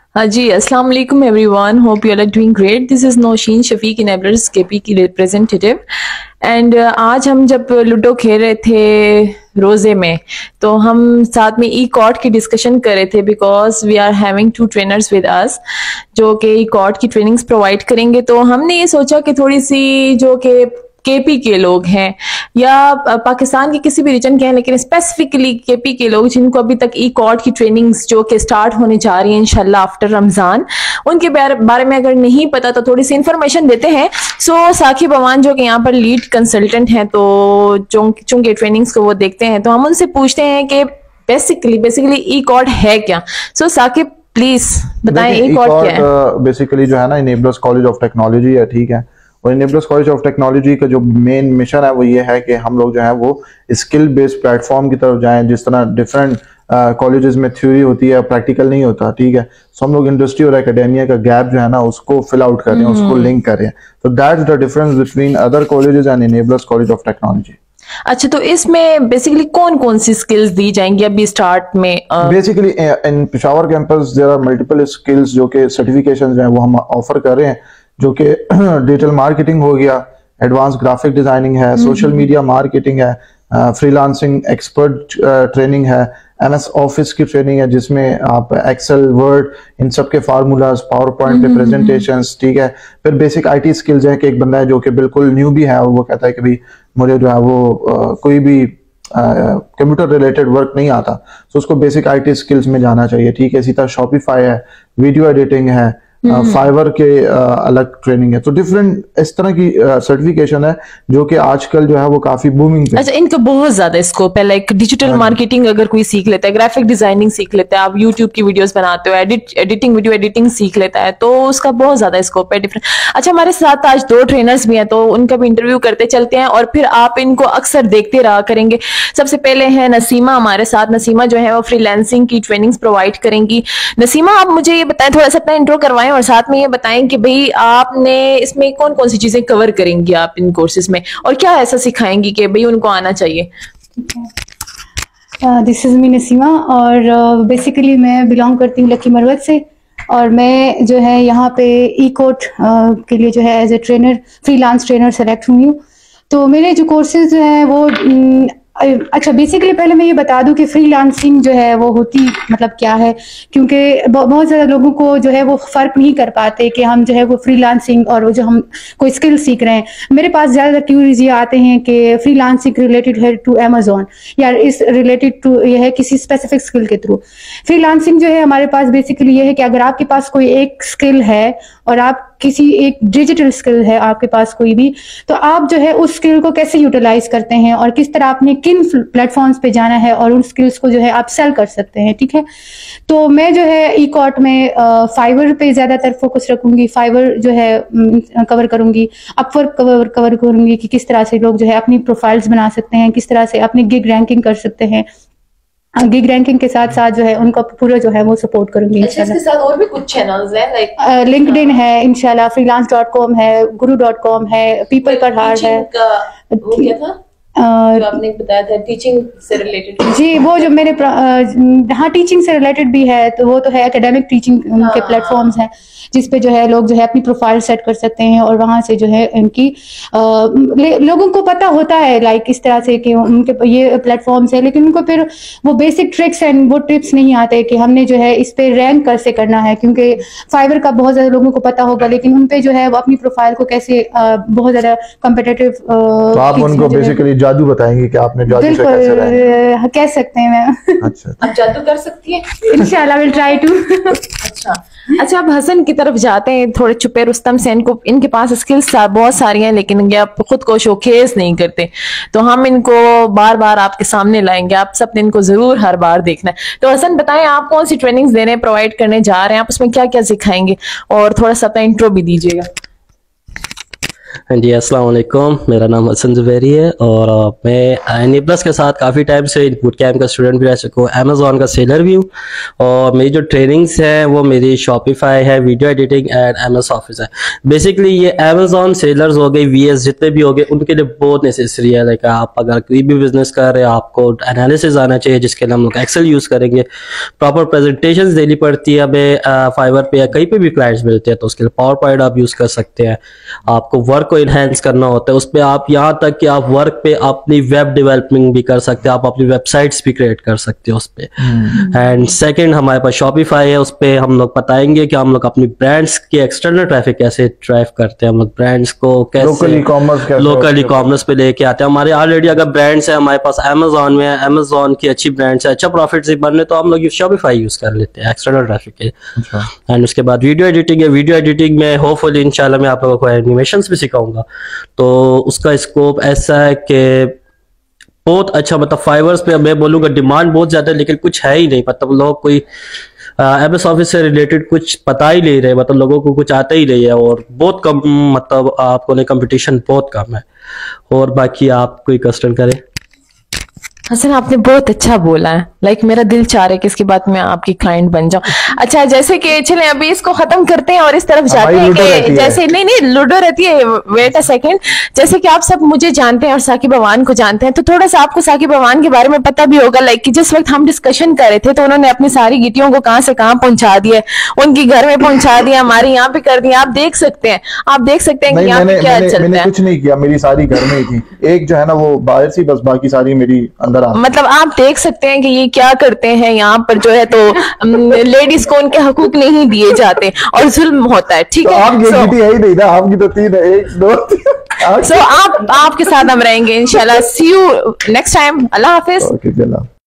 हाँ जी, अस्सलाम वालेकुम everyone, hope you are doing great. This is Nausheen Shafiq enablers KP की रिप्रेजेंटेटिव। एंड आज हम जब लूडो खेल रहे थे रोज़े में, तो हम साथ में ई कॉर्ड की डिस्कशन कर रहे थे because we are having 2 trainers with us जो कि ई कॉर्ड की ट्रेनिंग्स प्रोवाइड करेंगे। तो हमने ये सोचा कि थोड़ी सी जो कि केपी के लोग हैं या पाकिस्तान के किसी भी रीजन के हैं, लेकिन स्पेसिफिकली केपी के लोग जिनको अभी तक ई कॉर्ड की ट्रेनिंग्स जो कि स्टार्ट होने जा रही है इंशाल्लाह आफ्टर रमजान, उनके बारे में अगर नहीं पता तो थोड़ी सी इंफॉर्मेशन देते हैं। सो साकिब अवान जो कि यहाँ पर लीड कंसल्टेंट हैं, तो चूंकि ट्रेनिंग्स को वो देखते हैं, तो हम उनसे पूछते हैं कि बेसिकली ई कॉर्ड है क्या। सो साकिब प्लीज बताएं ई कॉर्ड क्या है। बेसिकली जो है ना, इनेबलर्स कॉलेज ऑफ टेक्नोलॉजी है, ठीक है। और इनेबलर्स कॉलेज ऑफ टेक्नोलॉजी का जो मेन मिशन है वो ये है कि हम लोग जो है वो स्किल बेस्ड प्लेटफॉर्म की तरफ जाएं। जिस तरह डिफरेंट कॉलेजेस में थ्योरी होती है, प्रैक्टिकल नहीं होता, ठीक है। सो हम लोग इंडस्ट्री और एकेडेमिया का गैप जो है ना उसको फिल आउट कर रहे हैं, उसको लिंक कर रहे हैं। तो that's the difference between other colleges and Enablers College of Technology. अच्छा, तो इसमें बेसिकली कौन कौन सी स्किल्स दी जाएंगी अभी स्टार्ट में? Basically in Peshawar campus there are multiple skills जो कि सर्टिफिकेशंस हैं वो हम ऑफर कर रहे हैं, जो कि डिजिटल मार्केटिंग हो गया, एडवांस ग्राफिक डिजाइनिंग है, सोशल मीडिया मार्केटिंग है, फ्रीलांसिंग एक्सपर्ट ट्रेनिंग है, एमएस ऑफिस की ट्रेनिंग है जिसमें आप एक्सेल, वर्ड, इन सब के फार्मूलाज, पावर पॉइंट पे प्रेजेंटेशंस, ठीक है। फिर बेसिक आईटी स्किल्स है कि एक बंदा है जो कि बिल्कुल न्यू भी है और वो कहता है कि भाई मुझे जो है वो कोई भी कंप्यूटर रिलेटेड वर्क नहीं आता, तो उसको बेसिक आईटी स्किल्स में जाना चाहिए, ठीक है। इसी तरह शॉपिफाई है, वीडियो एडिटिंग है, फाइवर के अलग ट्रेनिंग है। तो डिफरेंट इस तरह की सर्टिफिकेशन है जो कि आजकल जो है वो काफी बूमिंग पे। अच्छा, इनका बहुत ज्यादा स्कोप है। लाइक डिजिटल मार्केटिंग अगर कोई सीख लेता है, ग्राफिक डिजाइनिंग सीख लेता है, आप यूट्यूब की वीडियोस बनाते हो, एडिटिंग वीडियो एडिटिंग सीख लेता है, तो उसका बहुत ज्यादा स्कोप है डिफरेंट। अच्छा, हमारे साथ आज 2 ट्रेनर्स भी हैं, तो उनका भी इंटरव्यू करते चलते हैं और फिर आप इनको अक्सर देखते रहा करेंगे। सबसे पहले है नसीमा हमारे साथ। नसीमा जो है वो फ्रीलांसिंग की ट्रेनिंग्स प्रोवाइड करेंगी। नसीमा, आप मुझे ये बताएं, थोड़ा सा अपना इंट्रो करवाएं और साथ में ये बताएं कि भाई आपने इसमें कौन कौन सी चीजें कवर करेंगी आप इन कोर्सेज में, और क्या ऐसा सिखाएंगी कि भाई उनको आना चाहिए। दिस इज मी नसीमा, और बेसिकली मैं बिलोंग करती हूँ लकी मरवत से, और मैं जो है यहाँ पे ई कोड के लिए जो है as a trainer, freelance trainer select हुई हूँ। तो मेरे जो कोर्सेज जो हैं वो अच्छा, बेसिकली पहले मैं ये बता दूं कि फ्रीलांसिंग जो है वो होती मतलब क्या है, क्योंकि बहुत ज़्यादा लोगों को जो है वो फ़र्क नहीं कर पाते कि हम जो है वो फ्रीलांसिंग और वो जो हम कोई स्किल सीख रहे हैं। मेरे पास ज़्यादा क्यूरीज ये आते हैं कि फ्रीलांसिंग रिलेटेड है टू अमेजोन या इस रिलेटेड टू ये है किसी स्पेसिफिक स्किल के थ्रू। फ्रीलांसिंग जो है हमारे पास बेसिकली ये है कि अगर आपके पास कोई एक स्किल है और आप किसी एक डिजिटल स्किल है आपके पास कोई भी, तो आप जो है उस स्किल को कैसे यूटिलाइज करते हैं और किस तरह आपने किन प्लेटफॉर्म्स पे जाना है और उन स्किल्स को जो है आप सेल कर सकते हैं, ठीक है। तो मैं जो है ई कॉर्ड में फाइवर पे ज्यादातर फोकस रखूंगी, फाइवर जो है कवर करूंगी, अपवर्क कवर करूंगी कि किस तरह से लोग जो है अपनी प्रोफाइल्स बना सकते हैं, किस तरह से अपनी गिग रैंकिंग कर सकते हैं। गिग रैंकिंग के साथ साथ जो है उनका पूरा जो है वो सपोर्ट करूंगी। अच्छा, इसके साथ और भी कुछ चैनल्स हैं लाइक लिंक्डइन है इंशाल्लाह, freelance.com है, guru.com है, पीपल पढ़ार है। वो क्या था जो आपने बताया था टीचिंग से रिलेटेड? जी, वो जो मेरे हाँ टीचिंग से रिलेटेड भी है, तो वो तो है एकेडमिक टीचिंग के प्लेटफॉर्म्स हैं जिसपे जो है लोग जो है अपनी प्रोफाइल सेट कर सकते हैं और वहां से जो है इनकी लोगों को पता होता है लाइक इस तरह से कि उनके ये प्लेटफॉर्म्स है, लेकिन उनको फिर वो बेसिक ट्रिक्स एंड वो टिप्स नहीं आते कि हमने जो है इस पे रैंक कैसे करना है, क्योंकि फाइवर का बहुत ज्यादा लोगों को पता होगा लेकिन उन पे जो है वो अपनी प्रोफाइल को कैसे बहुत ज्यादा कम्पिटिटिव। तो आप उनको बेसिकली जादू बताएंगे कि आपने जादू से कैसे रैंक कह सकते हैं मैम। अच्छा, आप जादू कर सकती हैं इंशाल्लाह, विल ट्राई टू। अच्छा, अब हसन की तरफ जाते हैं, थोड़े छुपे रुस्तम से। इनके पास स्किल्स बहुत सारी हैं लेकिन ये आप खुद को शोकेस नहीं करते, तो हम इनको बार बार आपके सामने लाएंगे, आप सबने इनको जरूर हर बार देखना है। तो हसन बताएं, आप कौन सी ट्रेनिंग्स दे रहे हैं, प्रोवाइड करने जा रहे हैं, आप उसमें क्या क्या सिखाएंगे और थोड़ा सा अपना इंट्रो भी दीजिएगा। हाँ जी, अस्सलाम वालेकुम। मेरा नाम हसन जुबैरी है और मैं एनेबलर्स के साथ काफ़ी टाइम से बूट कैम्प का स्टूडेंट भी रह चुका हूँ, अमेज़ॉन का सेलर भी हूँ और मेरी जो ट्रेनिंग्स है वो मेरी शॉपिफाई है, video editing and MS Office है। बेसिकली ये अमेज़ॉन सेलर्स हो गए, वीएस जितने भी हो गए, उनके लिए बहुत नेसेसरी है। लाइक आप अगर कोई भी बिजनेस कर रहे हैं, आपको एनालिसिस आना चाहिए, जिसके लिए हम लोग एक्सेल यूज़ करेंगे, प्रॉपर प्रेजेंटेशन देनी पड़ती है। हमें फाइवर पे या कहीं पे भी क्लाइंट्स मिलते हैं तो उसके लिए पावर पॉइंट आप यूज़ कर सकते हैं। आपको वर्क को इनहेंस करना होता है, उस पे आप यहाँ तक कि आप वर्क पे अपनी वेब डेवलपमेंट भी कर सकते हैं, आप अपनी वेबसाइट्स भी क्रिएट कर सकते हो उस पे। एंड सेकंड हमारे पास शॉपिफाई है, उस पे हम लोग बताएंगे कि हम लोग अपनी ब्रांड्स की एक्सटर्नल ट्रैफिक कैसे ड्राइव करते हैं, हम लोग ब्रांड्स को कैसे लोकल ई कॉमर्स पे लेके आते हैं। हमारे ऑलरेडी अगर ब्रांड्स है हमारे पास अमेजोन में है, अमेजोन की अच्छी ब्रांड्स है, अच्छा प्रॉफिट से बनने, तो हम लोग शॉपिफाई यूज कर लेते हैं एक्सटर्नल ट्रैफिक के। एंड उसके बाद वीडियो एडिटिंग है, वीडियो एडिटिंग में होपफुली इंशाल्लाह मैं आप लोगों को एनिमेशंस भी सिखाऊंगा। तो उसका स्कोप ऐसा है कि बहुत अच्छा, मतलब फाइवर्स पे मैं बोलूंगा डिमांड बहुत ज्यादा है, लेकिन कुछ है ही नहीं। मतलब लोग कोई एमएस ऑफिस से रिलेटेड कुछ पता ही नहीं रहे, मतलब लोगों को कुछ आता ही नहीं है और बहुत कम, मतलब आपको नहीं, कंपटीशन बहुत कम है। और बाकी आप कोई क्वेश्चन करें। हसन आपने बहुत अच्छा बोला है, लाइक मेरा दिल चाह रहा है कि इसके बाद मैं आपकी क्लाइंट बन जाऊं। अच्छा, जैसे कि चलें अभी इसको खत्म करते हैं और इस तरफ जाते हैं कि जैसे नहीं लूडो रहती है, वेट अ सेकंड। जैसे कि आप सब मुझे जानते हैं और साकिब अवान को जानते हैं, तो थोड़ा सा आपको साकिब अवान के बारे में पता भी होगा। लाइक कि जिस वक्त हम डिस्कशन कर रहे थे तो उन्होंने अपनी सारी गिटियों को कहां से कहां पहुंचा दिया, उनकी घर में पहुंचा दिया, हमारे यहाँ पे कर दिया। आप देख सकते हैं कि यहाँ पे क्या चलता है। मैंने कुछ नहीं किया, मेरी सारी घर में ही थी। एक जो है ना वो बाहर सी, बस बाकी सारी मेरी अंदर। मतलब आप देख सकते हैं कि ये क्या करते हैं यहाँ पर जो है, तो लेडीज को उनके हकूक नहीं दिए जाते और जुल्म होता है। ठीक है, आपकी है ही नहीं ना, आपकी तो 3 है, 1 2 3। आपके साथ हम रहेंगे इंशाल्लाह। See you next time. अल्लाह हाफिज।